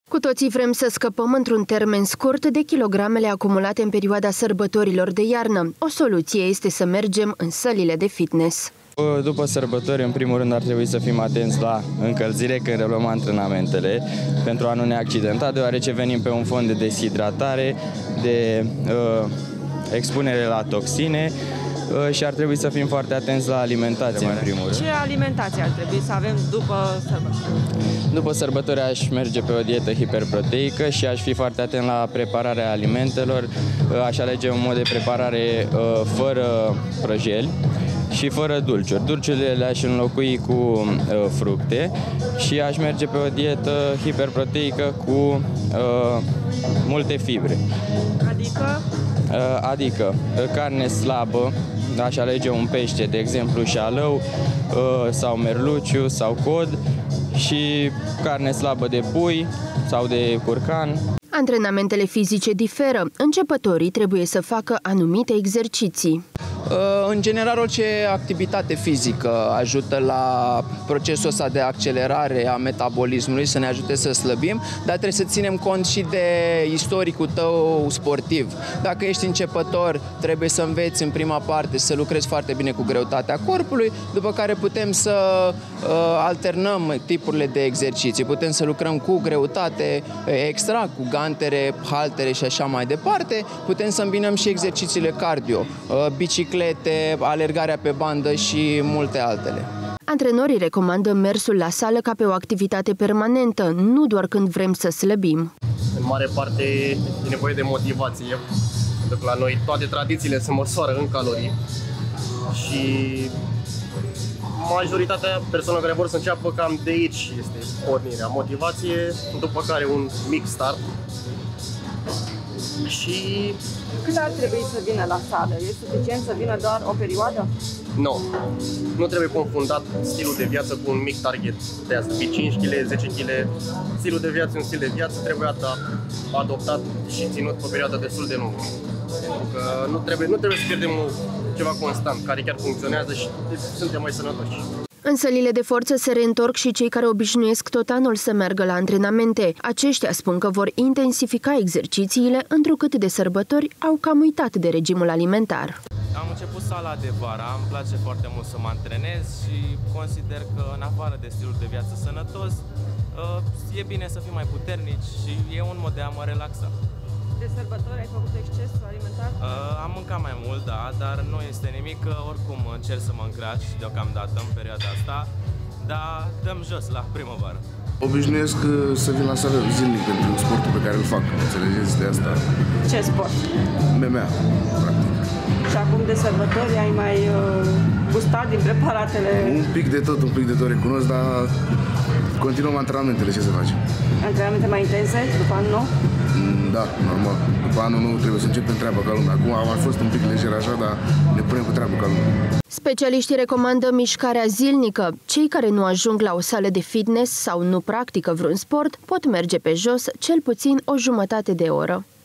Cu toții vrem să scăpăm într-un termen scurt de kilogramele acumulate în perioada sărbătorilor de iarnă. O soluție este să mergem în sălile de fitness. După sărbători, în primul rând, ar trebui să fim atenți la încălzire când reluăm antrenamentele pentru a nu ne accidenta, deoarece venim pe un fond de deshidratare, de expunere la toxine și ar trebui să fim foarte atenți la alimentație, în primul rând. Ce alimentație ar trebui să avem după sărbători? După sărbători aș merge pe o dietă hiperproteică și aș fi foarte atent la prepararea alimentelor. Aș alege un mod de preparare fără prăjeli și fără dulciuri. Dulciurile le-aș înlocui cu fructe și aș merge pe o dietă hiperproteică cu multe fibre. Adică carne slabă, aș alege un pește, de exemplu șalău sau merluciu sau cod și carne slabă de pui sau de curcan. Antrenamentele fizice diferă. Începătorii trebuie să facă anumite exerciții. În general, orice activitate fizică ajută la procesul ăsta de accelerare a metabolismului, să ne ajute să slăbim, dar trebuie să ținem cont și de istoricul tău sportiv. Dacă ești începător, trebuie să înveți în prima parte să lucrezi foarte bine cu greutatea corpului, după care putem să alternăm tipurile de exerciții. Putem să lucrăm cu greutate extra, cu gantere, haltere și așa mai departe. Putem să îmbinăm și exercițiile cardio, biciclete, alergarea pe bandă și multe altele. Antrenorii recomandă mersul la sală ca pe o activitate permanentă, nu doar când vrem să slăbim. În mare parte e nevoie de motivație, pentru că la noi toate tradițiile se măsoară în calorii și majoritatea persoanelor care vor să înceapă cam de aici este pornirea. Motivație, după care un mic start. Și cât ar trebui să vină la sală? E suficient să vină doar o perioadă? nu. Nu trebuie confundat stilul de viață cu un mic target de a fi 5 kg, 10 kg. Stilul de viață e un stil de viață, trebuie adoptat și ținut pe o perioadă destul de lungă. Pentru că nu trebuie să pierdem ceva constant, care chiar funcționează și suntem mai sănătoși. În sălile de forță se reîntorc și cei care obișnuiesc tot anul să meargă la antrenamente. Aceștia spun că vor intensifica exercițiile, întrucât de sărbători au cam uitat de regimul alimentar. Am început sala de vara, îmi place foarte mult să mă antrenez și consider că, în afară de stilul de viață sănătos, e bine să fim mai puternici și e un mod de a mă relaxa. De sărbători ai făcut exces alimentar? Am mâncat mai mult, da, dar nu este nimic, oricum încerc să mă încrac și deocamdată în perioada asta, dar dăm jos la primăvară. Obișnuiesc să vin la sală zilnic pentru sportul pe care îl fac, înțelegeți de asta. Ce sport? MMA, practic. Și acum de sărbători ai mai gustat din preparatele? Un pic de tot recunosc, dar continuăm antrenamentele, ce să facem. Antrenamente mai intense după anul nou? Da, normal. După anul nou trebuie să începem treaba ca lumea. Acum am fost un pic lejer așa, dar ne punem cu treabă ca lumea. Specialiștii recomandă mișcarea zilnică. Cei care nu ajung la o sală de fitness sau nu practică vreun sport pot merge pe jos cel puțin o jumătate de oră.